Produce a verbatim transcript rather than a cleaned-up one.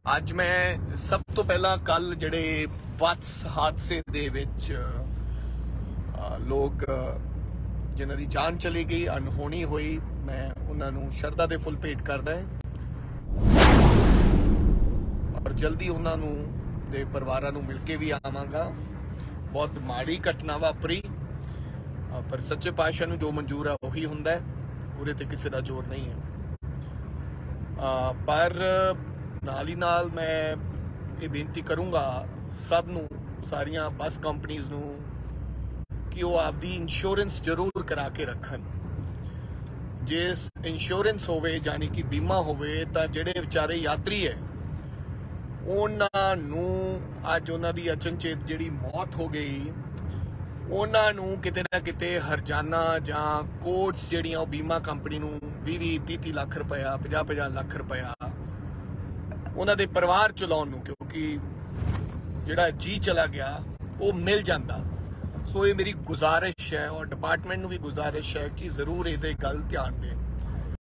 ਅੱਜ ਮੈਂ ਸਭ ਤੋਂ ਪਹਿਲਾਂ ਕੱਲ ਜਿਹੜੇ ਬੱਸ ਹਾਦਸੇ ਦੇ ਵਿੱਚ ਲੋਕ ਜਿਨ੍ਹਾਂ ਦੀ ਜਾਨ ਚਲੀ ਗਈ, ਅਣਹੋਣੀ ਹੋਈ, ਮੈਂ ਉਹਨਾਂ ਨੂੰ ਸ਼ਰਧਾ ਦੇ ਫੁੱਲ ਭੇਟ ਕਰਦਾ ਹਾਂ ਔਰ ਜਲਦੀ ਉਹਨਾਂ ਨੂੰ ਦੇ ਪਰਿਵਾਰਾਂ ਨੂੰ ਮਿਲ ਕੇ ਵੀ ਆਵਾਂਗਾ। ਬਹੁਤ ਮਾੜੀ ਘਟਨਾ ਵਾਪਰੀ, ਪਰ ਸੱਚੇ ਪਾਤਸ਼ਾਹ ਨੂੰ ਜੋ ਮਨਜ਼ੂਰ ਹੈ ਉਹੀ ਹੁੰਦਾ ਹੈ, ਉਹਦੇ ਤੇ ਕਿਸੇ ਦਾ ਜ਼ੋਰ ਨਹੀਂ ਹੈ। ਪਰ ਨਾਲ ਹੀ ਨਾਲ ਮੈਂ ਇਹ ਬੇਨਤੀ ਕਰੂੰਗਾ ਸਭ ਨੂੰ, ਸਾਰੀਆਂ ਬੱਸ ਕੰਪਨੀਆਂ ਨੂੰ, ਕਿ ਉਹ ਆਪਦੀ ਇੰਸ਼ੋਰੈਂਸ ਜ਼ਰੂਰ ਕਰਾ ਕੇ ਰੱਖਣ। ਜੇ ਇੰਸ਼ੋਰੈਂਸ ਹੋਵੇ ਯਾਨੀ ਕਿ ਬੀਮਾ ਹੋਵੇ ਤਾਂ ਜਿਹੜੇ ਵਿਚਾਰੇ ਯਾਤਰੀ ਹੈ ਉਹਨਾਂ ਨੂੰ ਅੱਜ ਉਹਨਾਂ ਦੀ ਅਚਨਚੇਤ ਜਿਹੜੀ ਮੌਤ ਹੋ ਗਈ, ਉਹਨਾਂ ਨੂੰ ਕਿਤੇ ਨਾ ਕਿਤੇ ਹਰਜਾਨਾ ਜਾਂ ਕੋਰਟਸ ਜਿਹੜੀਆਂ ਉਹ ਬੀਮਾ ਕੰਪਨੀ ਨੂੰ ਵੀਹ ਵੀਹ ਤੀਹ ਤੀਹ ਲੱਖ ਰੁਪਇਆ, ਪੰਜਾਹ ਪੰਜਾਹ ਲੱਖ ਰੁਪਇਆ ਉਹਨਾਂ ਦੇ ਪਰਿਵਾਰ ਚਲਾਉਣ ਨੂੰ, ਕਿਉਂਕਿ ਜਿਹੜਾ ਜੀ ਚਲਾ ਗਿਆ ਉਹ ਮਿਲ ਜਾਂਦਾ। ਸੋ ਇਹ ਮੇਰੀ ਗੁਜ਼ਾਰਿਸ਼ ਹੈ ਔਰ ਡਿਪਾਰਟਮੈਂਟ ਨੂੰ ਵੀ ਗੁਜ਼ਾਰਿਸ਼ ਹੈ ਕਿ ਜ਼ਰੂਰ ਇਹਦੇ ਗੱਲ ਧਿਆਨ ਦੇਣ।